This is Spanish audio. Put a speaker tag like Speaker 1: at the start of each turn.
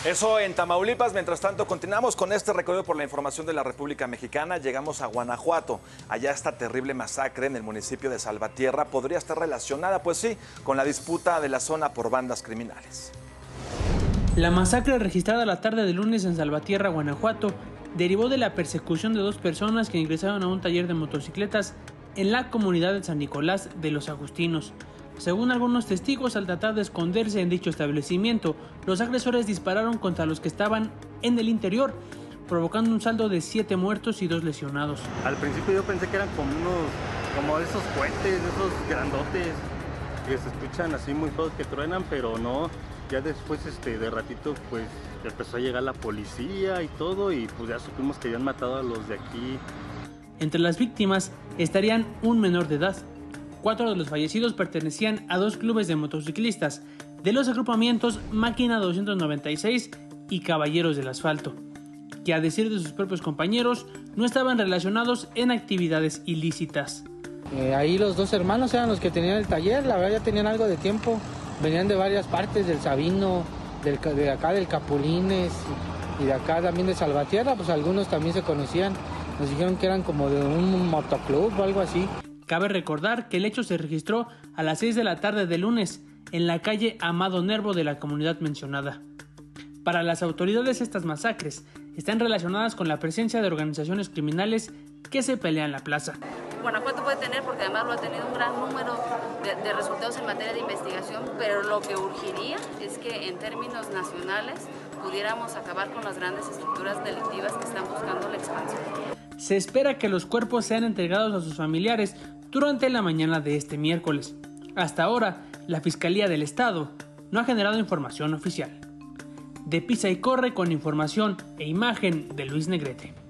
Speaker 1: Eso en Tamaulipas. Mientras tanto, continuamos con este recorrido por la información de la República Mexicana. Llegamos a Guanajuato. Allá esta terrible masacre en el municipio de Salvatierra podría estar relacionada, pues sí, con la disputa de la zona por bandas criminales.
Speaker 2: La masacre registrada la tarde del lunes en Salvatierra, Guanajuato, derivó de la persecución de dos personas que ingresaron a un taller de motocicletas en la comunidad de San Nicolás de los Agustinos. Según algunos testigos, al tratar de esconderse en dicho establecimiento, los agresores dispararon contra los que estaban en el interior, provocando un saldo de 7 muertos y 2 lesionados.
Speaker 3: Al principio yo pensé que eran como esos cohetes, esos grandotes, que se escuchan así muy feos que truenan, pero no. Ya después de ratito pues empezó a llegar la policía y todo, y pues ya supimos que habían matado a los de aquí.
Speaker 2: Entre las víctimas estarían un menor de edad. 4 de los fallecidos pertenecían a 2 clubes de motociclistas de los agrupamientos Máquina 296 y Caballeros del Asfalto, que a decir de sus propios compañeros no estaban relacionados en actividades ilícitas.
Speaker 4: Ahí los 2 hermanos eran los que tenían el taller, la verdad ya tenían algo de tiempo, venían de varias partes, del Sabino, de acá del Capulines y de acá también de Salvatierra, pues algunos también se conocían, nos dijeron que eran como de un motoclub o algo así.
Speaker 2: Cabe recordar que el hecho se registró a las 6 de la tarde del lunes en la calle Amado Nervo de la comunidad mencionada. Para las autoridades, estas masacres están relacionadas con la presencia de organizaciones criminales que se pelean la plaza.
Speaker 5: Guanajuato puede tener, porque además lo ha tenido, un gran número de resultados en materia de investigación, pero lo que urgiría es que en términos nacionales pudiéramos acabar con las grandes estructuras delictivas que están buscando la expansión.
Speaker 2: Se espera que los cuerpos sean entregados a sus familiares durante la mañana de este miércoles. Hasta ahora, la Fiscalía del Estado no ha generado información oficial. De Pisa y Corre con información e imagen de Luis Negrete.